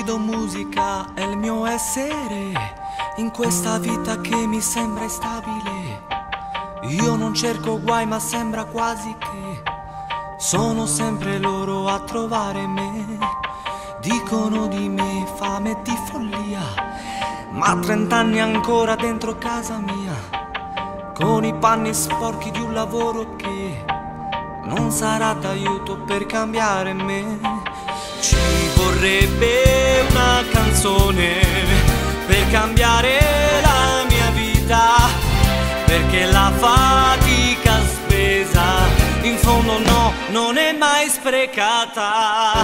chiedo musica, è il mio essere in questa vita che mi sembra instabile. Io non cerco guai ma sembra quasi che sono sempre loro a trovare me. Dicono di me fame di follia, ma a 30 anni ancora dentro casa mia, con i panni sporchi di un lavoro che non sarà d'aiuto per cambiare me. Ci vorrebbe una canzone per cambiare la mia vita, perché la fatica spesa in fondo no, non è mai sprecata.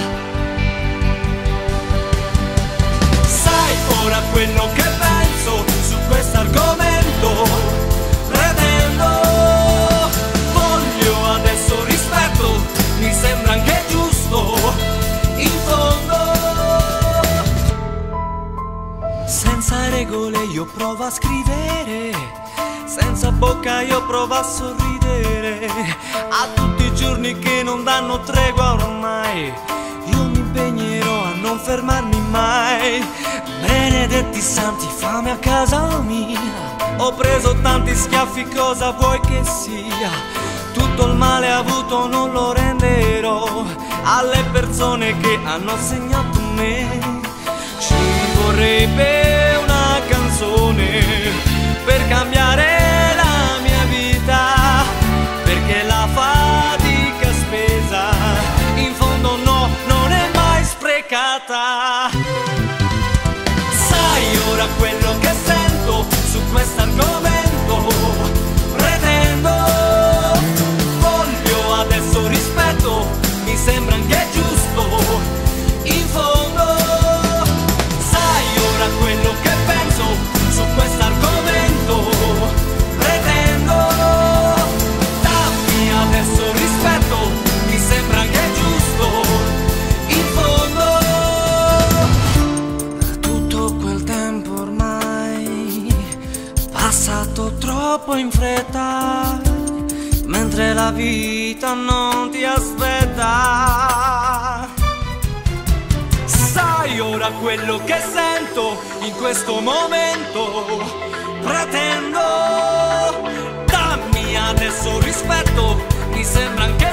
Sai ora quello che penso su questo argomento, pretendo, voglio adesso rispetto, mi sembra anche giusto. In fondo, senza regole io provo a scrivere, senza bocca io provo a sorridere. A tutti i giorni che non danno tregua ormai, io mi impegnerò a non fermarmi mai. Benedetti santi, fame a casa mia, ho preso tanti schiaffi, cosa vuoi che sia? Tutto il male avuto non lo renderò alle persone che hanno segnato me. Ci vorrebbe una canzone per cambiare la mia vita, perché la fatica spesa in fondo no, non è mai sprecata. Sai ora quello che sento su questo argomento, pretendo, voglio adesso rispetto, mi sembra anche giusto. In fondo, sai ora quello che penso su questo argomento, pretendo, dammi adesso rispetto, mi sembra anche giusto. In fondo, tutto quel tempo ormai passato troppo in fretta, mentre la vita non ti aspetta. Sai ora quello che sento in questo momento, pretendo, dammi adesso rispetto, mi sembra anche